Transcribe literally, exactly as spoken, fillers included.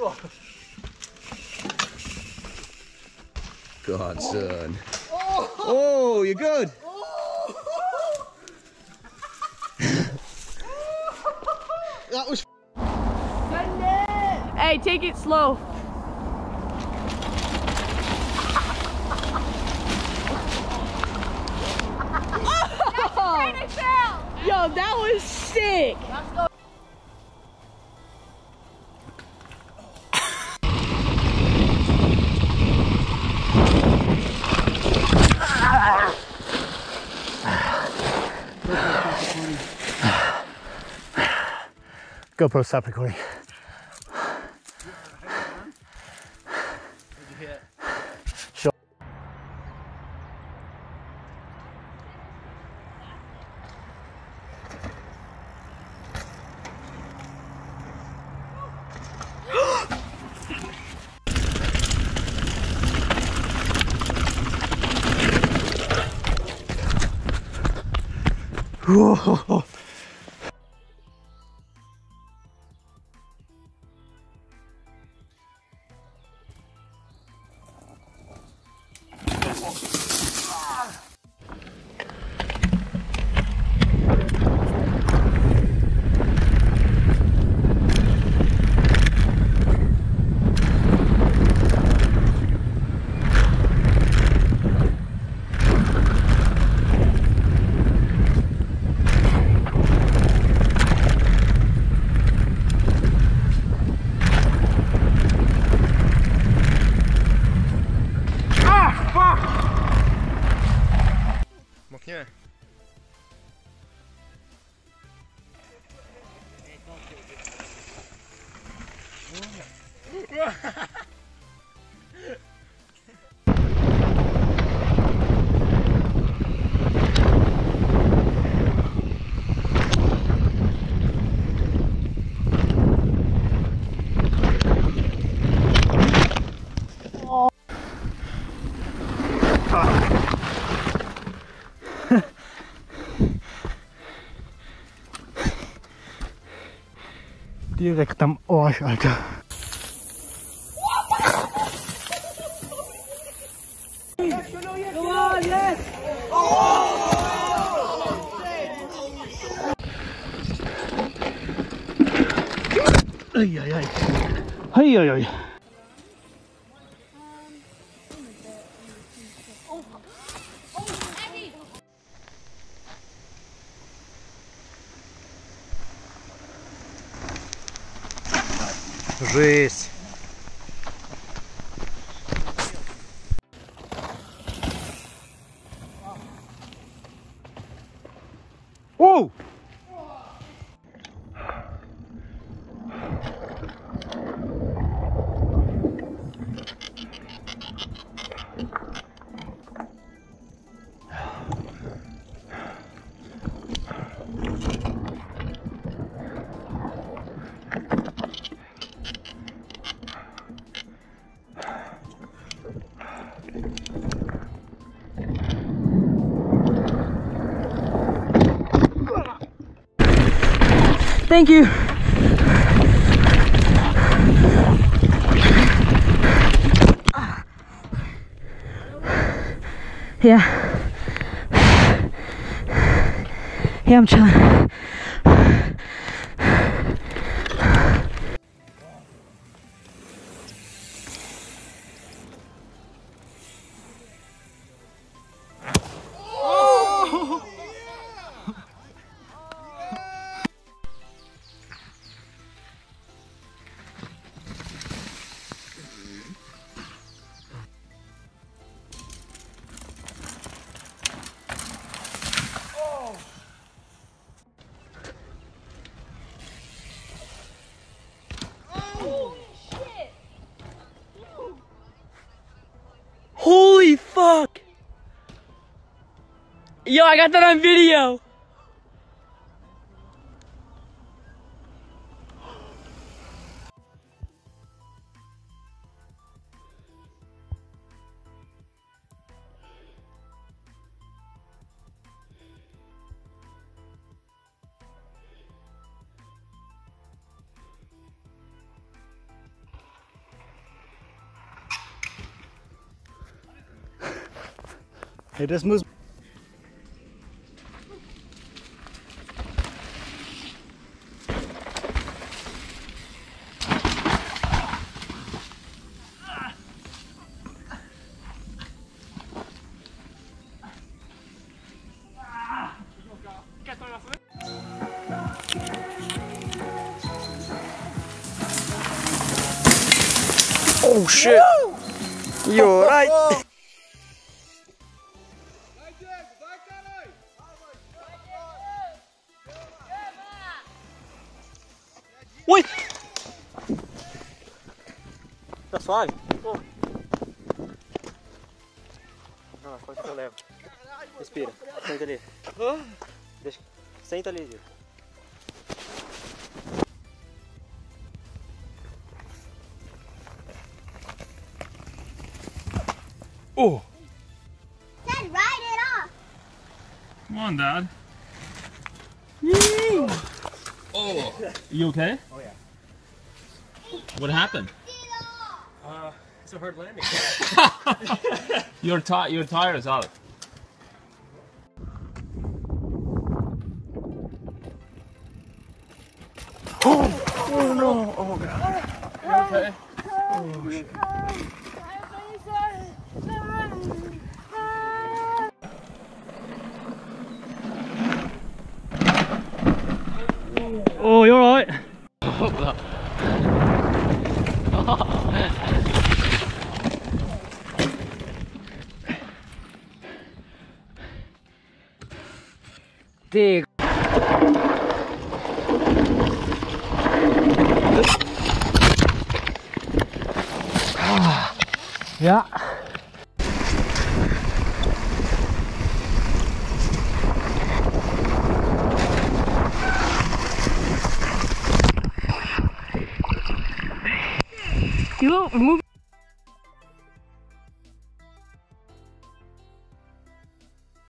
God, son. Oh, you're good. That was. Hey, take it slow. Yo, that was sick. GoPro, stop recording. Sure. Whoa. Moknie. Direkt am Arsch, Alter. Come on, yes! Ay, ay, ay. Ay, ay, ay. Жесть. Оу! Thank you. Yeah. Yeah, I'm chilling. Holy fuck! Yo, I got that on video! Hey, this moves. Oh shit! You're right! Ui! Tá suave? Oh. Não, quanto que eu levo? Respira, senta ali. Deixa, senta ali, Gil. Oh! Dad, ride it off. Come on, Dad. Woo! Oh, you okay? Oh yeah. What happened? Uh, it's a hard landing. Your ti your tire is out. Oh, oh no! Oh god. You okay? Oh shit. Oh, you're alright. Dig. Yeah. You don't move.